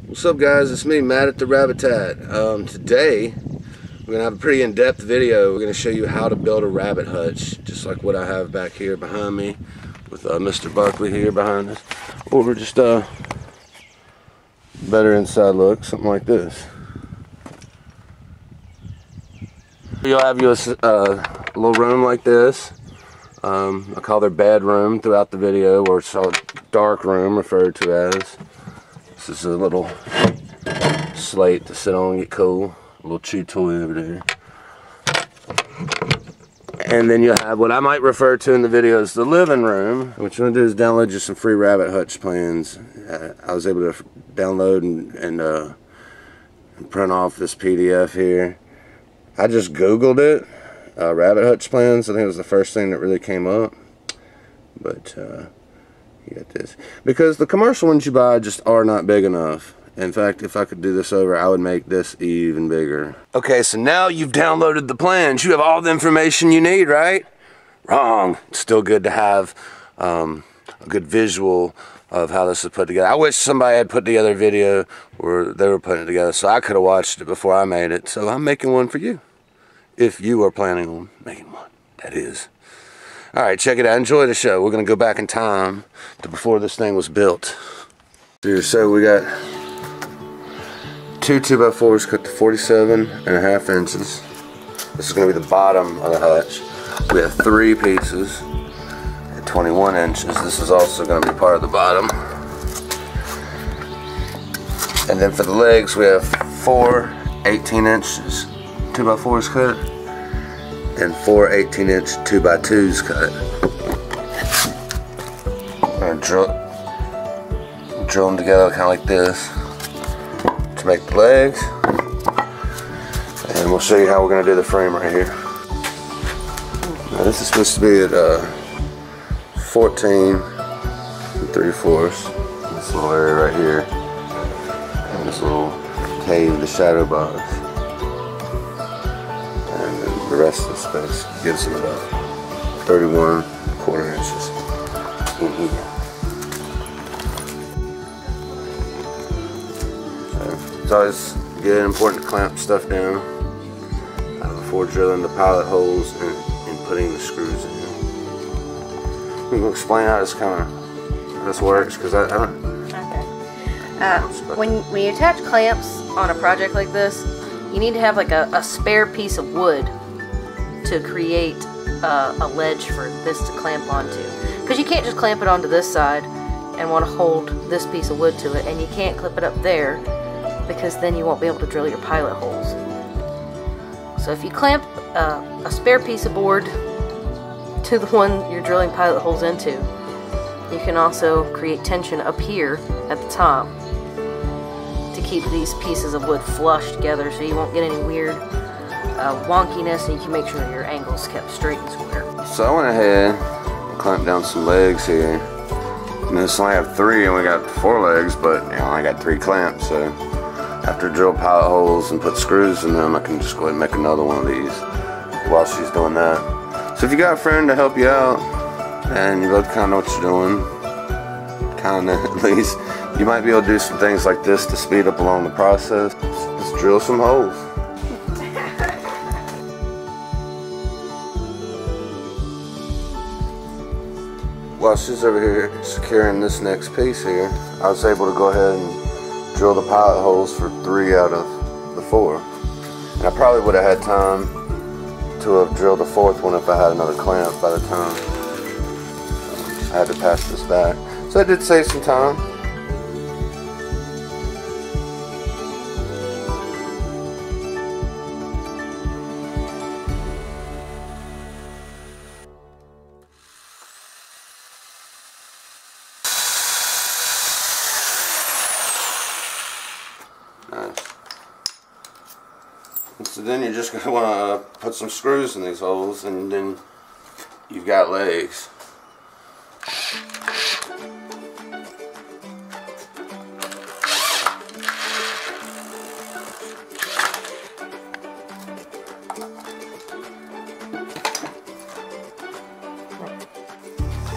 What's up, guys? It's me, Matt at the Rabbitat. Today we're gonna have a pretty in-depth video. We're gonna show you how to build a rabbit hutch, just like what I have back here behind me, with Mr. Buckley here behind us, or just better inside look, something like this. You'll have a little room like this. I call their bedroom throughout the video, or it's a dark room referred to as. This is a little slate to sit on and get cool. A little chew toy over there. And then you'll have what I might refer to in the video as the living room. What you want to do is download just some free rabbit hutch plans. I was able to download and print off this PDF here. I just Googled it. Rabbit hutch plans. I think it was the first thing that really came up. But you got this. Because the commercial ones you buy just are not big enough. In fact, if I could do this over, I would make this even bigger. Okay, so now you've downloaded the plans. You have all the information you need, right? Wrong. It's still good to have a good visual of how this is put together. I wish somebody had put together a video where they were putting it together so I could have watched it before I made it. So I'm making one for you. If you are planning on making one, that is. Alright, check it out. Enjoy the show. We're going to go back in time to before this thing was built. So we got two 2x4s cut to 47.5 inches. This is going to be the bottom of the hutch. We have 3 pieces at 21 inches. This is also going to be part of the bottom. And then for the legs, we have 4 18 inches 2x4s cut and 4 18-inch 2x2s cut. I'm going to drill them together kind of like this to make the legs, and we'll show you how we're going to do the frame right here. Now this is supposed to be at 14 3/4. This little area right here, and this little cave, the shadow box. The rest of the space gives them about 31.25 inches in here. So it's always good and important to clamp stuff down before drilling the pilot holes and putting the screws in. I'm going to explain how this works, because I don't. Okay. When you attach clamps on a project like this, you need to have like a spare piece of wood to create a ledge for this to clamp onto, because you can't just clamp it onto this side and want to hold this piece of wood to it, and you can't clip it up there because then you won't be able to drill your pilot holes. So if you clamp a spare piece of board to the one you're drilling pilot holes into, you can also create tension up here at the top to keep these pieces of wood flush together so you won't get any weird wonkiness, and you can make sure your angle's kept straight and square. So I went ahead and clamped down some legs here. And this only have 3 and we got 4 legs, but you know, I got 3 clamps, so after drill pilot holes and put screws in them, I can just go ahead and make another one of these while she's doing that. So if you got a friend to help you out and you both kind of know what you're doing, kind of at least, you might be able to do some things like this to speed up along the process. Just drill some holes. While she's over here securing this next piece here, I was able to go ahead and drill the pilot holes for 3 out of the 4. And I probably would have had time to have drilled the 4th one if I had another clamp by the time I had to pass this back. So I did save some time. Nice. So then you're just going to want to put some screws in these holes, and then you've got legs.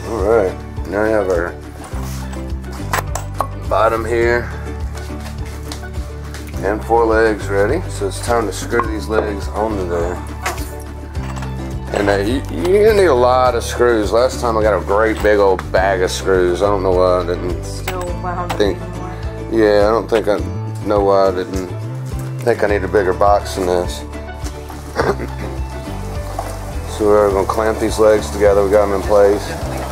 Alright, now we have our bottom here. And 4 legs ready. So it's time to screw these legs onto there. And you're gonna need a lot of screws. Last time I got a great big old bag of screws. I don't know why I didn't think. Yeah, I don't think I know why I didn't think I need a bigger box than this. So we're going to clamp these legs together. We got them in place.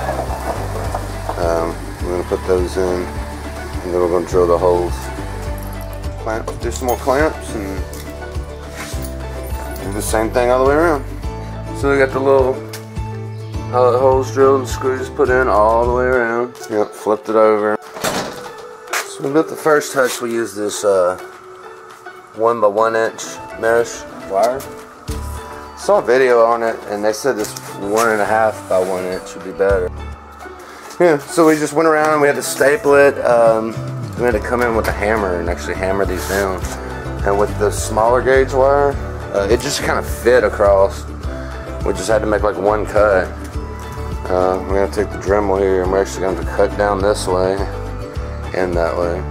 We're going to put those in, and then we're going to drill the holes. Do some more clamps, and do the same thing all the way around. So we got the little holes drilled and screws put in all the way around. Yep, flipped it over. So we built the first hutch. We used this 1 by 1 inch mesh wire. Saw a video on it, and they said this 1.5 by 1 inch would be better. Yeah, so we just went around and we had to staple it. We had to come in with a hammer and actually hammer these down. And with the smaller gauge wire, it just kind of fit across. We just had to make like 1 cut. We're going to take the Dremel here, and we're actually going to cut down this way and that way.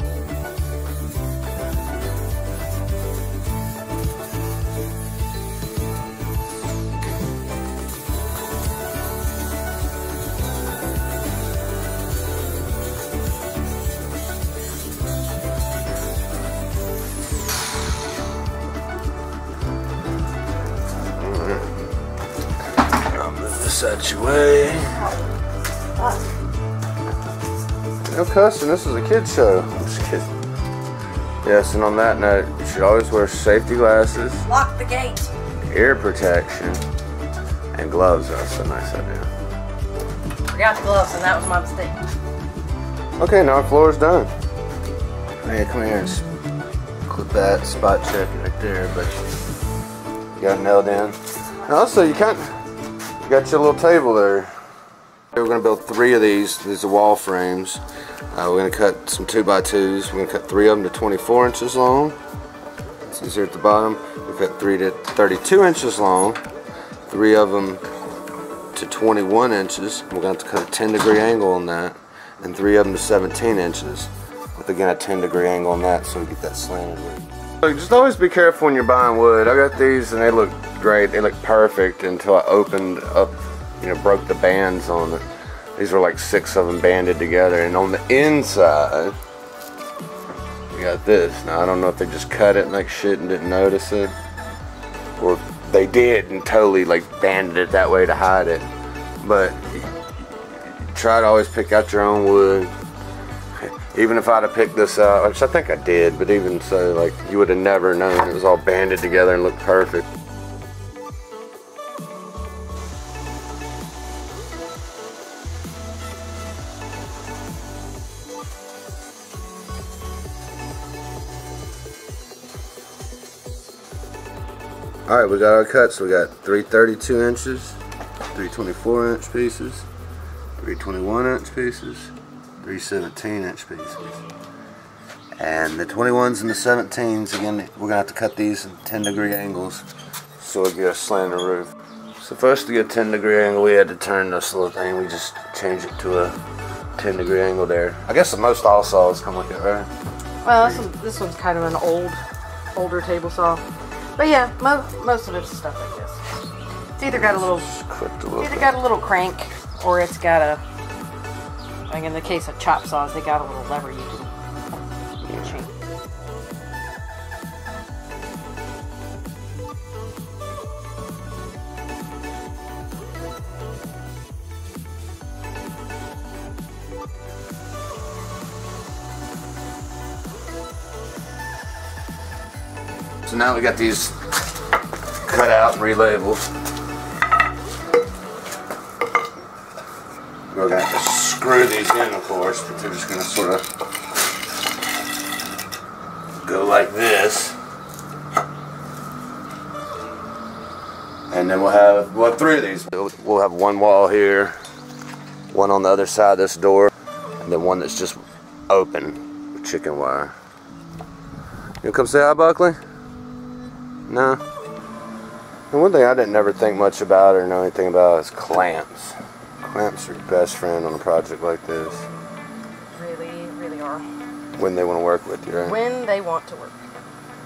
Set your way. No cussing, this is a kid's show. I'm just kidding. Yes, and on that note, you should always wear safety glasses. Lock the gate. Ear protection. And gloves. That's a nice idea. Forgot the gloves, and that was my mistake. Okay, now our floor is done. Hey, come here and clip that, spot check it right there, but you got it nailed in. And also, you got your little table there. We're going to build 3 of these. These are wall frames. We're going to cut some 2x2s. We're going to cut 3 of them to 24 inches long. So these are at the bottom. We've got 3 to 32 inches long. 3 of them to 21 inches. We're going to have to cut a 10-degree angle on that. And 3 of them to 17 inches. With again a 10-degree angle on that so we get that slanted wood. So just always be careful when you're buying wood. I got these and they look great. They look perfect until I opened up, broke the bands on it. These were like 6 of them banded together, and on the inside we got this. Now I don't know if they just cut it like shit and didn't notice it, or they did and totally like banded it that way to hide it. But try to always pick out your own wood. Even if I'd have picked this out, which I think I did, but even so, like, you would have never known. It was all banded together and looked perfect. Alright, we got our cuts. We got 3 32 inches, 3 24 inch pieces, 3 21 inch pieces, 3 17 inch pieces. And the 21s and the 17s, again, we're going to have to cut these at 10-degree angles so we get a slanted roof. So first, to get a 10-degree angle, we had to turn this little thing. We just changed it to a 10-degree angle there. I guess the most all saws come with it, right? Well, this one's kind of an older table saw. But yeah, most of it's stuff like this. It's either got a little crank, or it's got a, like in the case of chop saws, they got a little lever you can change. So now we got these cut out and relabeled. We're going to have to screw these in, of course, but they're just going to sort of go like this. And then we'll have 3 of these. We'll have 1 wall here, 1 on the other side of this door, and then 1 that's just open with chicken wire. You come say hi, Buckley? No. And one thing I didn't ever think much about or know anything about is clamps. Clamps are your best friend on a project like this. Really, really are. When they want to work with you, right? When they want to work.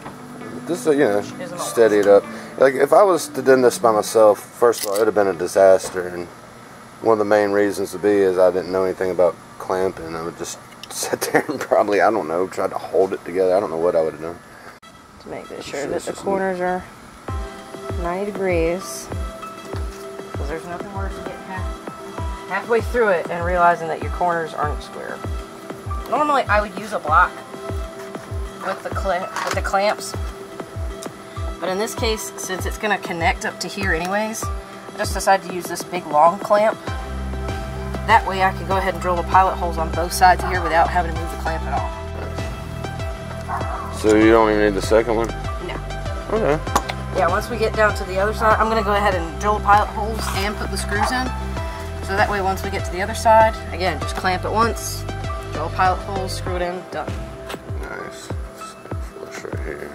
This is, you know, steady it up. Like, if I was to do this by myself, first of all, it would have been a disaster. And one of the main reasons to be is I didn't know anything about clamping. I would just sit there and probably, I don't know, try to hold it together. I don't know what I would have done. To make sure that the corners are 90 degrees. Because there's nothing worse than getting halfway through it and realizing that your corners aren't square. Normally I would use a block with the clamps, but in this case, since it's going to connect up to here anyways, I just decided to use this big long clamp. That way I can go ahead and drill the pilot holes on both sides of here without having to move the clamp at all. So you don't even need the second one? No. Okay. Yeah, once we get down to the other side, I'm going to go ahead and drill the pilot holes and put the screws in. So that way once we get to the other side, again, just clamp it once, drill pilot holes, screw it in, done. Nice. Flush right here.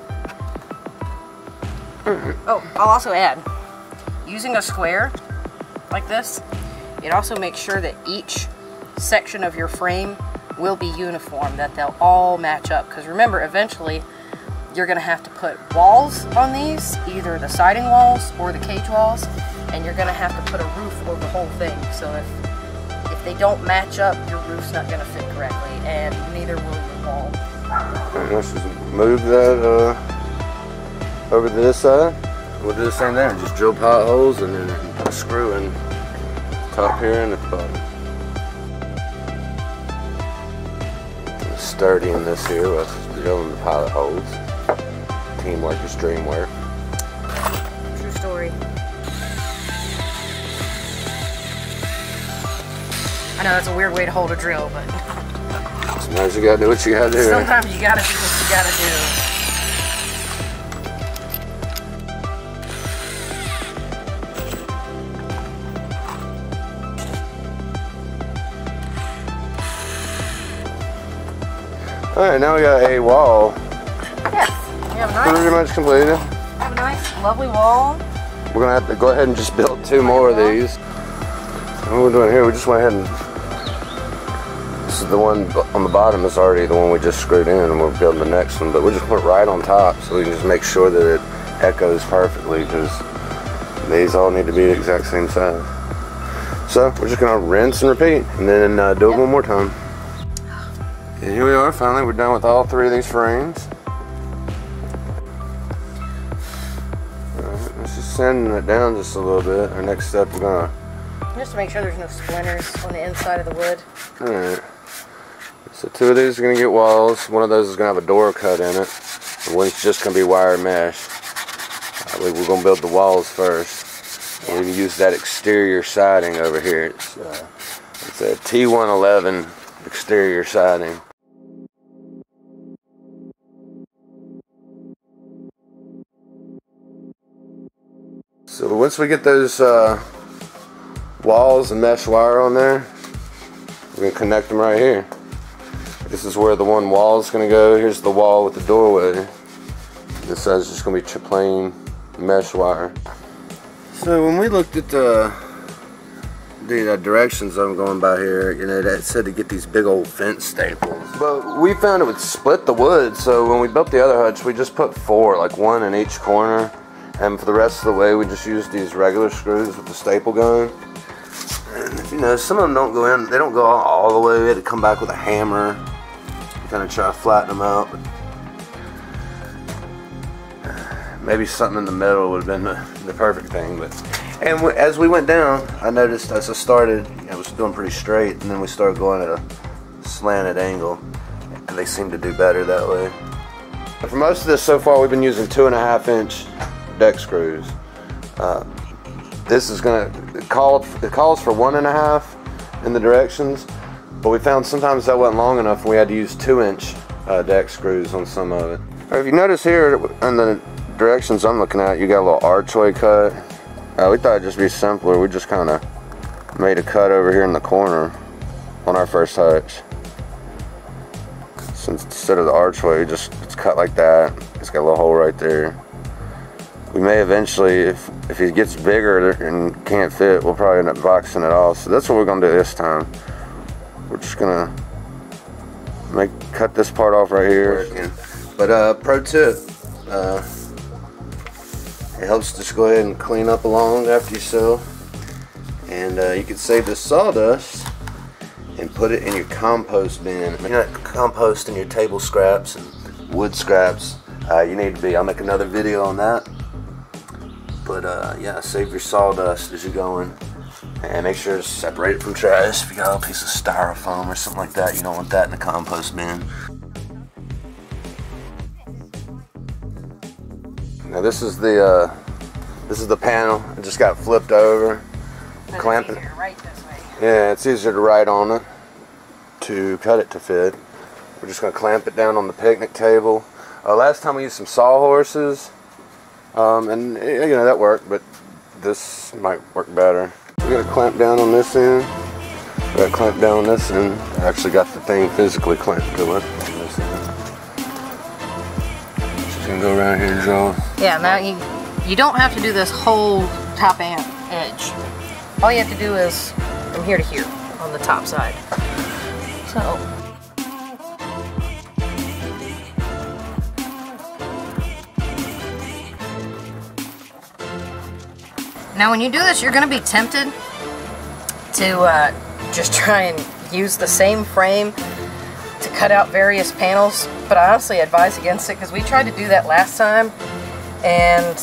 Oh, I'll also add, using a square like this, it also makes sure that each section of your frame will be uniform, that they'll all match up. Because remember, eventually, you're going to have to put walls on these, either the siding walls or the cage walls, and you're going to have to put a roof over the whole thing. So if they don't match up, your roof's not going to fit correctly, and neither will your wall. Alright, let's just move that over to this side. We'll do the same there. Just drill pilot holes and then put a screw in top here and at the bottom. Sturdy in this here, we'll just drilling the pilot holes. Teamwork is dream work. True story. I know that's a weird way to hold a drill, but sometimes you gotta do what you gotta do. Sometimes you gotta do what you gotta do. Alright, now we got a wall. Yes, we have a nice, pretty much completed. have a nice, lovely wall. We're gonna have to go ahead and just build two more of these. What we're doing here, we just went ahead and this is the one on the bottom is already the one we just screwed in, and we're building the next one, but we just put it right on top so we can just make sure that it echoes perfectly, because these all need to be the exact same size. So we're just gonna rinse and repeat and then do it one more time. And here we are, finally we're done with all three of these frames. Alright, let's just sanding it down just a little bit. Our next step, we're gonna just to make sure there's no splinters on the inside of the wood. Alright. So two of these are going to get walls. One of those is going to have a door cut in it. And one's just going to be wire mesh. We're going to build the walls first. And we can use that exterior siding over here. It's a T111 exterior siding. So once we get those walls and mesh wire on there, we're going to connect them right here. This is where the one wall is going to go. Here's the wall with the doorway. This side's just going to be plain mesh wire. So when we looked at the directions I'm going by here, you know, that said to get these big old fence staples. But we found it would split the wood, so when we built the other hutch, we just put 4, like 1 in each corner. And for the rest of the way, we just used these regular screws with the staple gun. And, you know, some of them don't go in, they don't go all the way. We had to come back with a hammer, kind of try to flatten them out. But maybe something in the middle would have been the perfect thing. And as we went down, I noticed as I started, it was doing pretty straight, and then we started going at a slanted angle, and they seem to do better that way. But for most of this so far, we've been using 2.5-inch deck screws. This is gonna it calls for 1.5 in the directions, but we found sometimes that wasn't long enough, and we had to use 2-inch deck screws on some of it. If you notice here in the directions I'm looking at, you got a little archway cut. We thought it'd just be simpler. We just kind of made a cut over here in the corner on our first hutch. Since instead of the archway, it's cut like that. It's got a little hole right there. We may eventually, if it gets bigger and can't fit, we'll probably end up boxing it off. So that's what we're gonna do this time. We're just gonna cut this part off right here. But pro tip, It helps just go ahead and clean up along after you sew. And you can save this sawdust and put it in your compost bin. If you're not composting your table scraps and wood scraps, you need to be. I'll make another video on that. But yeah, save your sawdust as you're going. And make sure to separate it from trash. If you got a piece of styrofoam or something like that, you don't want that in the compost bin. Now this is the panel. It just got flipped over. Clamp it. Right this way. Yeah, it's easier to write on it to cut it to fit. We're just gonna clamp it down on the picnic table. Last time we used some sawhorses, and you know that worked, but this might work better. We gotta clamp down on this end. We gotta clamp down on this end. I actually got the thing physically clamped to it. Just gonna go around here and draw. Yeah, now you don't have to do this whole top edge. All you have to do is from here to here on the top side. So now when you do this, you're going to be tempted to just try and use the same frame to cut out various panels, but I honestly advise against it because we tried to do that last time, and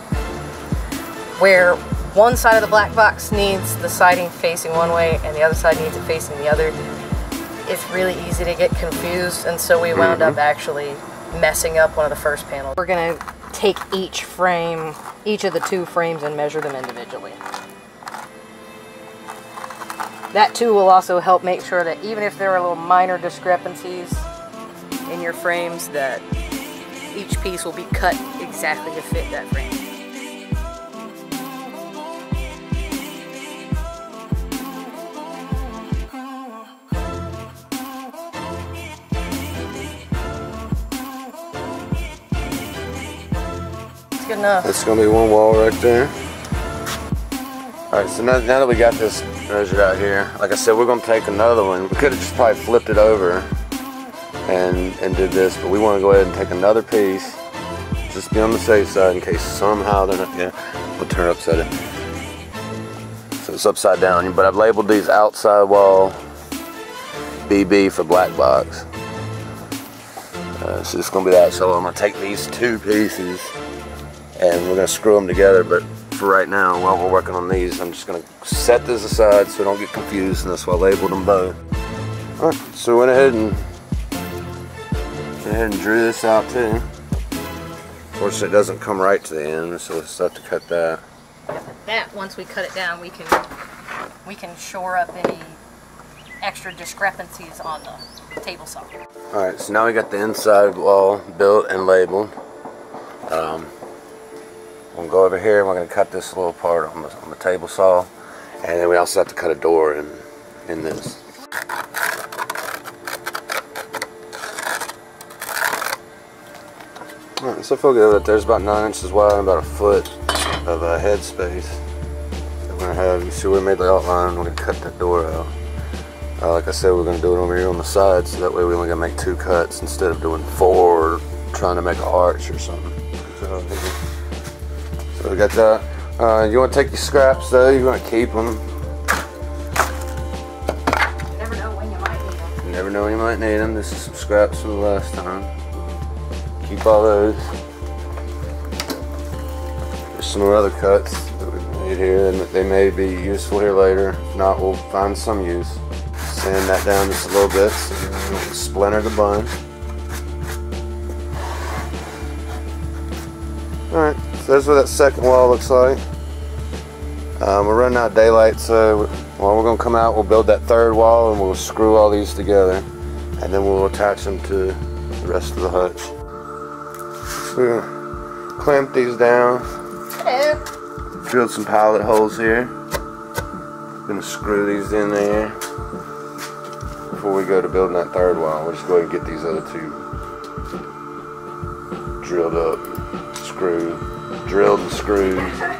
where one side of the black box needs the siding facing one way and the other side needs it facing the other, it's really easy to get confused, and so we wound up actually messing up one of the first panels. We're going to take each frame, each of the two frames, and measure them individually. That too will also help make sure that even if there are little minor discrepancies in your frames, that each piece will be cut exactly to fit that frame. Good enough. That's going to be one wall right there. Alright, so now that we got this measured out here, like I said, we're going to take another one. We could have just probably flipped it over and did this, but we want to go ahead and take another piece, just be on the safe side in case somehow they're not, yeah, we'll turn it upside down. So it's upside down, but I've labeled these outside wall BB for black box. So it's going to be that. So I'm going to take these two pieces and we're going to screw them together, but for right now, while we're working on these, I'm just going to set this aside so we don't get confused, and that's why I labeled them both. Alright, so we went ahead and drew this out too. Unfortunately, it doesn't come right to the end, so we'll still have to cut that. That, once we cut it down, we can shore up any extra discrepancies on the table saw. Alright, so now we got the inside wall built and labeled. We'll go over here and we're going to cut this little part on the table saw, and then we also have to cut a door in this. Alright, so feel good that there's about 9 inches wide and about a foot of head space that we're going to have. You see we made the outline, we're going to cut that door out. Like I said, we're going to do it over here on the side, so that way we only got to make 2 cuts instead of doing 4 or trying to make an arch or something. So we got that. You want to take your scraps though, you want to keep them. You never know when you might need them. You never know when you might need them. This is some scraps from the last time. Keep all those. There's some other cuts that we made here, and they may be useful here later. If not, we'll find some use. Sand that down just a little bit so you don't splinter the bun. Alright, so that's what that second wall looks like. We're running out of daylight, so while we're going to come out, we'll build that third wall and we'll screw all these together, and then we'll attach them to the rest of the hutch. So we're going to clamp these down. Hello. Drilled some pilot holes here. We're going to screw these in there before we go to building that third wall. We'll just go ahead and get these other 2 drilled up. Drilled and screwed.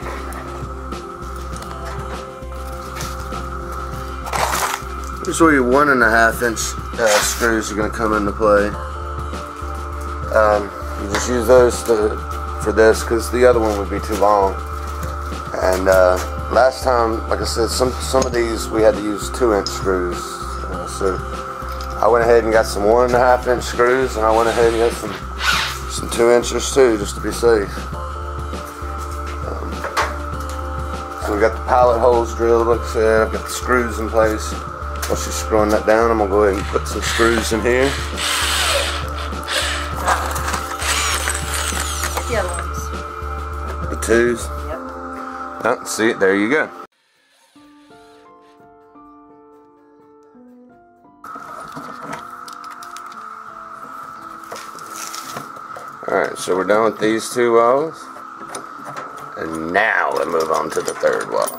This is where your 1.5 inch screws are going to come into play. You just use those for this because the other one would be too long. And last time, like I said, some of these we had to use 2-inch screws. So I went ahead and got some 1.5-inch screws, and I went ahead and got some 2-inches too, just to be safe. So we got the pilot holes drilled, like I said. I've got the screws in place. While she's screwing that down, I'm gonna go ahead and put some screws in here. The other ones. The 2s? Yep. Oh, see, there you go. Alright, so we're done with these 2 walls. And now we'll move on to the 3rd wall.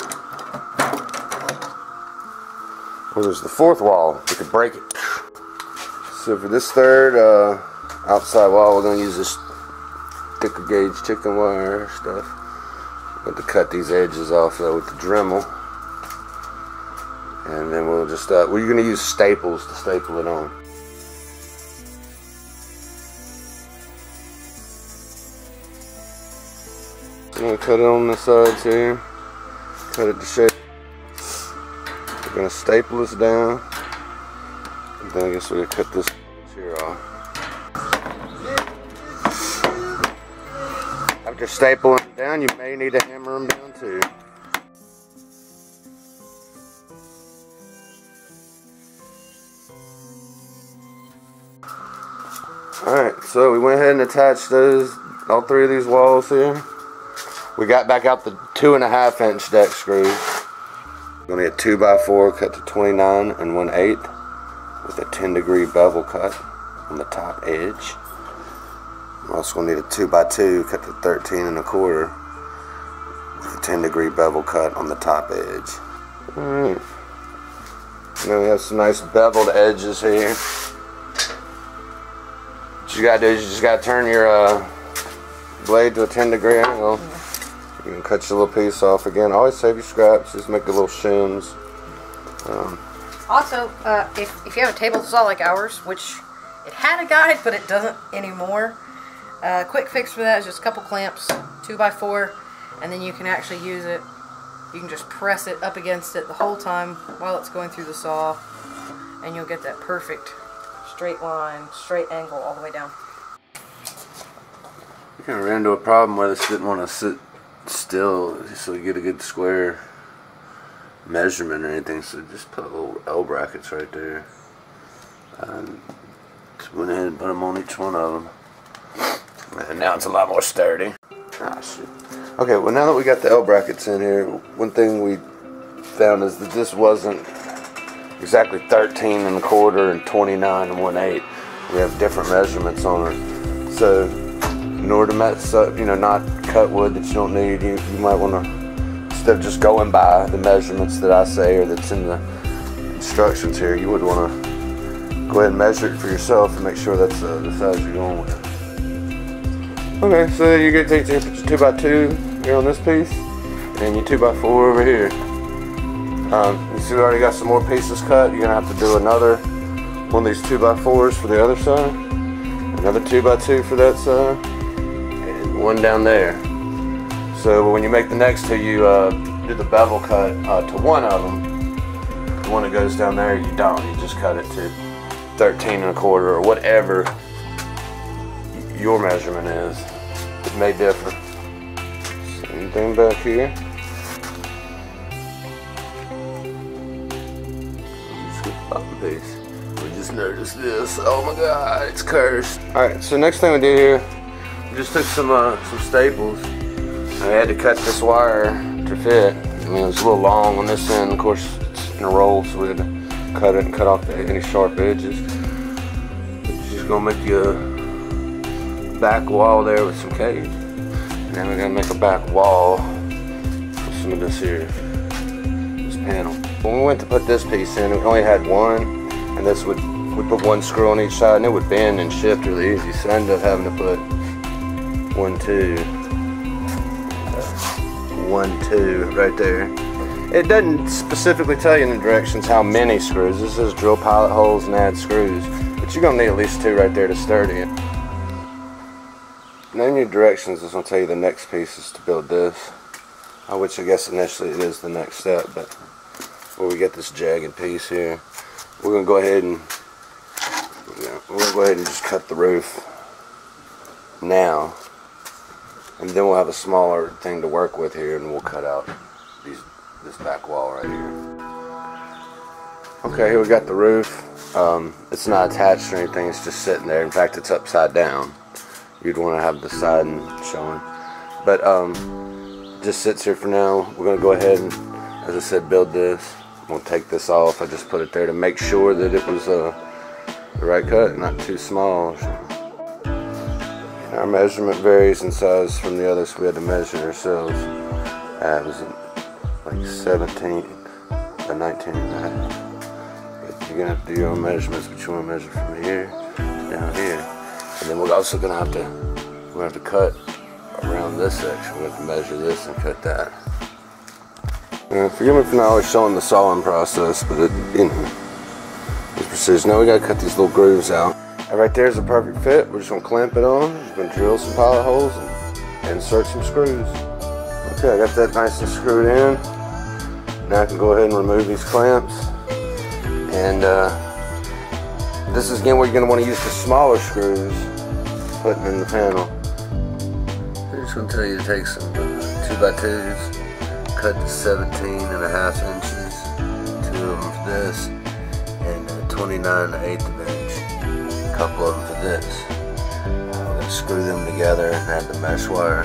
Well, there's the 4th wall. We could break it. So for this 3rd outside wall, we're going to use this thicker gauge chicken wire stuff. We're going to cut these edges off with the Dremel. And then we'll just, we're going to use staples to staple it on. I'm going to cut it on the sides here. Cut it to shape. We're going to staple this down. And then I guess we're going to cut this here off. After stapling them down, you may need to hammer them down too. Alright, so we went ahead and attached all 3 of these walls here. We got back out the 2.5-inch deck screws. We're going to get 2x4 cut to 29 1/8 with a 10-degree bevel cut on the top edge. We're also going to need a 2x2 cut to 13 1/4 with a 10-degree bevel cut on the top edge. Alright. Now we have some nice beveled edges here. What you got to do is you just got to turn your blade to a 10-degree angle. You can cut your little piece off again. Always save your scraps. Just make the little shims. Also, if you have a table saw like ours, which it had a guide, but it doesn't anymore. Quick fix for that is just a couple clamps, 2x4, and then you can actually use it. You can just press it up against it the whole time while it's going through the saw, and you'll get that perfect straight line, straight angle all the way down. We kind of ran into a problem where this didn't want to sit still, so you get a good square measurement or anything. So just put little L brackets right there. Just went ahead and put them on each one of them, and now it's a lot more sturdy. Ah, shit. Okay, well now that we got the L brackets in here, one thing we found is that this wasn't exactly 13 1/4 and 29 1/8. We have different measurements on her. So in order to mess up, not cut wood that you don't need, you might want to, instead of just going by the measurements that I say or that's in the instructions here, you would want to go ahead and measure it for yourself and make sure that's the size you're going with. Okay, so you're going to take your 2x2 here on this piece, and your 2x4 over here. You see we already got some more pieces cut. You're going to have to do another one of these 2x4s for the other side, another 2x2 for that side, and one down there. So when you make the next two, you do the bevel cut to one of them. The one that goes down there, you don't. You just cut it to 13 1/4 or whatever your measurement is. It may differ. Same thing back here. Piece. We just noticed this. Oh my God, it's cursed. Alright, so next thing we did here, we just took some staples. I had to cut this wire to fit. I mean, it was a little long on this end. Of course, it's in a roll, so we had to cut it and cut off any sharp edges. It's just gonna make you a back wall there with some cage. And then we're gonna make a back wall with some of this here, this panel. When we went to put this piece in, we only had one, and we put one screw on each side, and it would bend and shift really easy. So I ended up having to put 1, 2, 1, 2 right there. It doesn't specifically tell you in the directions how many screws. This says drill pilot holes and add screws, but you're gonna need at least 2 right there to sturdy it. then your directions is going to tell you the next piece is to build this, which I guess initially it is the next step, but where we get this jagged piece here, we're going to go ahead and just cut the roof now, and then we'll have a smaller thing to work with here, and we'll cut out this back wall right here. Okay, here we got the roof. It's not attached or anything, it's just sitting there. In fact, it's upside down. You'd want to have the siding showing, but just sits here for now. We're going to go ahead and, as I said, build this. We'll take this off. I just put it there to make sure that it was the right cut, not too small. Our measurement varies in size from the others. We had to measure ourselves. It was like 17 by 19 and a half. But you're gonna have to do your own measurements, but you want to measure from here to down here. And then we're also gonna have to cut around this section. We're gonna have to measure this and cut that. Forgive me for not always showing the sawing process, but it's precision. Now we gotta cut these little grooves out. And right there's a perfect fit. We're just gonna clamp it on. We're gonna drill some pilot holes and insert some screws. Okay, I got that nice and screwed in. Now I can go ahead and remove these clamps. And this is again where you're gonna want to use the smaller screws, putting in the panel. I'm just gonna tell you to take some 2x2s. Cut to 17.5 inches, 2 of them for this, and 29 1/8 of an inch, a couple of them for this. We're going to screw them together and add the mesh wire.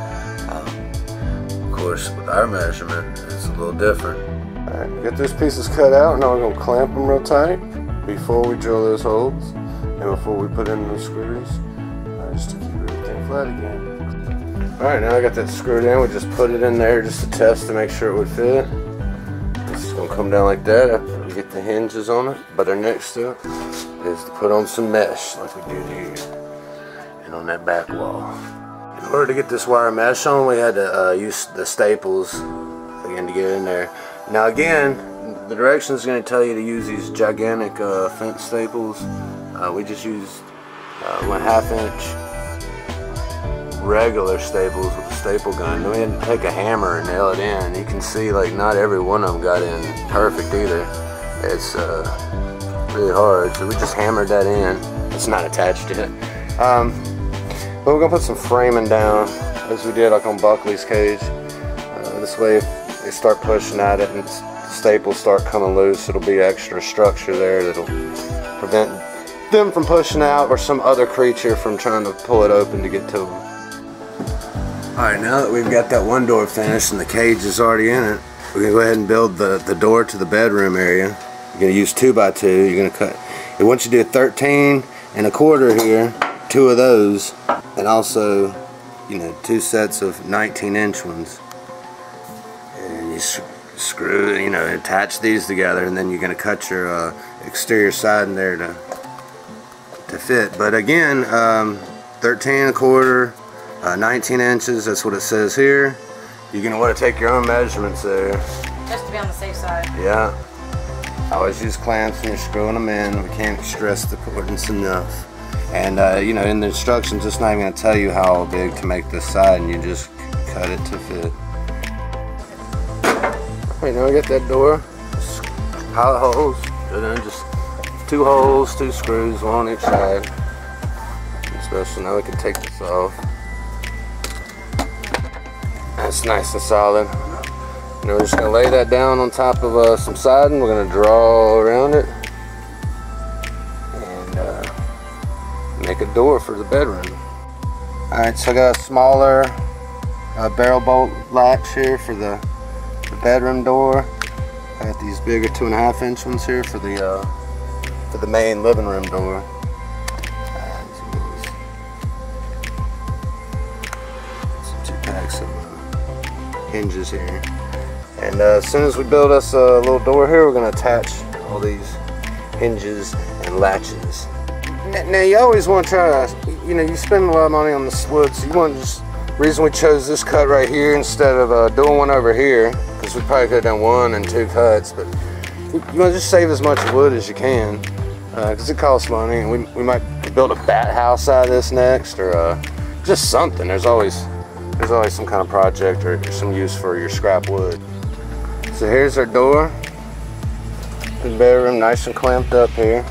Of course, with our measurement, it's a little different. Alright, get those pieces cut out. Now we're going to clamp them real tight before we drill those holes and before we put in those screws, just to keep everything flat again. Alright, now I got that screwed in. We just put it in there just to test to make sure it would fit. It's just going to come down like that after we get the hinges on it. But our next step is to put on some mesh like we did here and on that back wall. In order to get this wire mesh on, we had to use the staples again to get in there. Now again, the directions is going to tell you to use these gigantic fence staples. We just used 1/2 inch regular staples with a staple gun. Then we had to take a hammer and nail it in. You can see like not every one of them got in perfect either. It's really hard, so we just hammered that in. It's not attached yet. But we're gonna put some framing down as we did like on Buckley's cage. This way if they start pushing at it and the staples start coming loose, it'll be extra structure there that'll prevent them from pushing out or some other creature from trying to pull it open to get to them. Alright, now that we've got that one door finished and the cage is already in it, we're going to go ahead and build the door to the bedroom area. You're going to use 2x2. You're going to cut, and once you do 13 1/4 here, 2 of those, and also, 2 sets of 19-inch ones. And you screw, attach these together, and then you're going to cut your exterior side in there to fit. But again, 13 1/4, 19 inches, that's what it says here. You're going to want to take your own measurements there. Just to be on the safe side. Yeah. I always use clamps when you're screwing them in. We can't stress the importance enough. And, in the instructions, it's not even going to tell you how big to make this side, and you just cut it to fit. Alright, now we got that door. Pilot holes. And then just 2 holes, 2 screws, 1 on each side. Especially now we can take this off. That's nice and solid. Now we're just going to lay that down on top of some siding. We're going to draw around it and make a door for the bedroom. Alright, so I got a smaller barrel bolt latch here for the bedroom door. I got these bigger 2.5 inch ones here for the main living room door. Some 2 packs of hinges here. And as soon as we build us a little door here, we're going to attach all these hinges and latches. Now you always want to try to, you spend a lot of money on this wood, so you want to just, the reason we chose this cut right here instead of doing one over here, because we probably could have done 1 and 2 cuts, but you want to just save as much wood as you can, because it costs money, and we might build a bat house out of this next, or just something. There's always some kind of project or some use for your scrap wood. So here's our door. The bedroom, nice and clamped up here.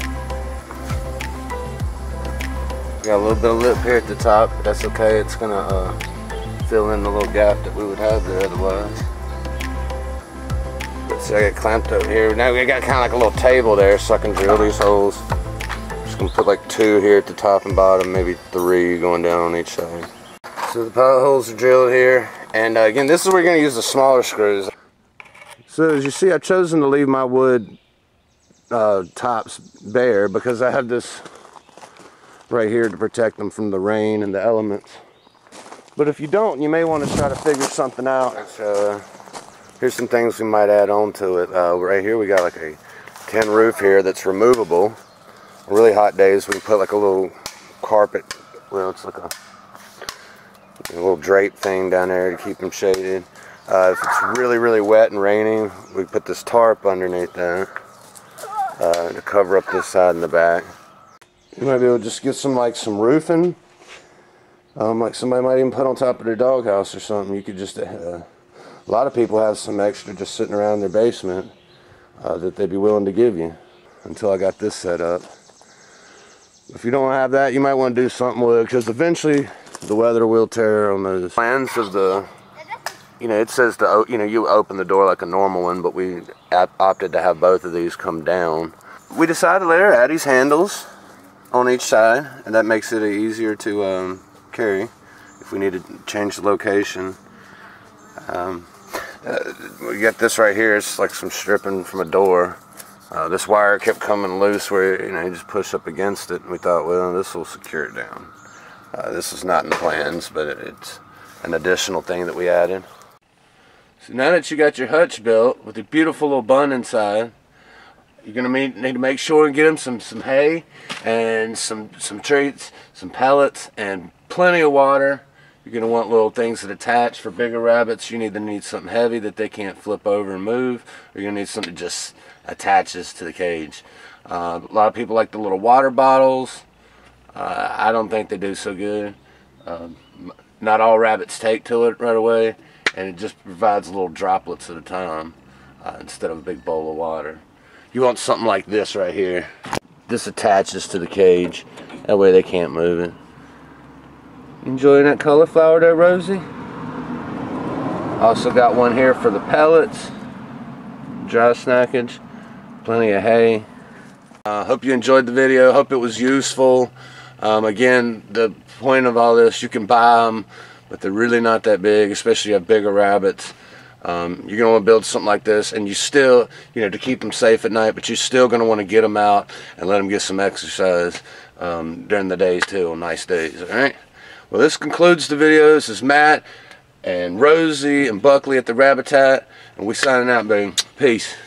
Got a little bit of lip here at the top, but that's okay. It's gonna fill in the little gap that we would have there otherwise. But see, I got clamped up here. Now we got kind of like a little table there, so I can drill these holes. Just gonna put like 2 here at the top and bottom, maybe 3 going down on each side. So the pilot holes are drilled here, and again, this is where you're gonna use the smaller screws. So as you see, I've chosen to leave my wood tops bare because I have this right here to protect them from the rain and the elements. But if you don't, you may want to try to figure something out. So here's some things we might add on to it. Right here we got like a tin roof here that's removable. On really hot days we can put like a little carpet, well, it's like a little drape thing down there to keep them shaded. If it's really wet and raining, we put this tarp underneath that to cover up this side and the back. You might be able to just get some roofing, like somebody might even put on top of their doghouse or something. You could just, a lot of people have some extra just sitting around in their basement that they'd be willing to give you until I got this set up. If you don't have that, you might want to do something with it because eventually the weather will tear on those. Plans of the, it says to, you open the door like a normal one, but we opted to have both of these come down. We decided to later add these handles on each side, and that makes it easier to carry if we need to change the location. We got this right here. It's like some stripping from a door. This wire kept coming loose where you just push up against it, and we thought, well, this will secure it down. This is not in the plans, but it's an additional thing that we added. So now that you got your hutch built with a beautiful little bun inside, you're gonna need to make sure and get them some hay and some treats, some pellets, and plenty of water. You're gonna want little things that attach for bigger rabbits. You need something heavy that they can't flip over and move, or you're gonna need something that just attaches to the cage. A lot of people like the little water bottles. I don't think they do so good. Not all rabbits take to it right away, and it just provides little droplets at a time instead of a big bowl of water. You want something like this right here. This attaches to the cage. That way they can't move it. Enjoying that cauliflower there, Rosie? Also got one here for the pellets. Dry snackage. Plenty of hay. Hope you enjoyed the video. Hope it was useful. Again, the point of all this, you can buy them, but they're really not that big, especially if you have bigger rabbits. You're going to want to build something like this, and you still, to keep them safe at night, but you're still going to want to get them out and let them get some exercise during the days too, on nice days. Alright? Well, this concludes the video. This is Matt and Rosie and Buckley at the Rabbitat, and we signing out, baby. Peace.